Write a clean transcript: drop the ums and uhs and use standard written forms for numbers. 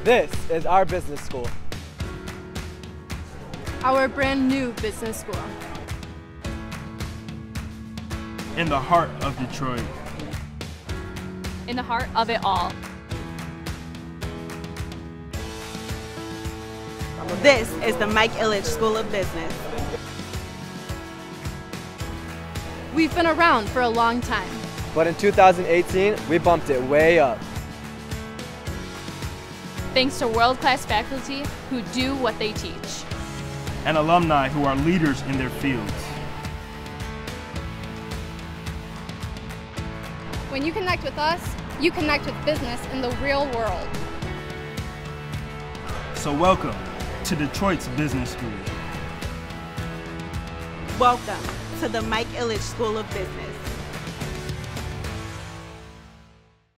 This is our business school. Our brand new business school. In the heart of Detroit. In the heart of it all. This is the Mike Ilitch School of Business. We've been around for a long time. But in 2018, we bumped it way up. Thanks to world-class faculty who do what they teach. And alumni who are leaders in their fields. When you connect with us, you connect with business in the real world. So welcome to Detroit's Business School. Welcome to the Mike Ilitch School of Business.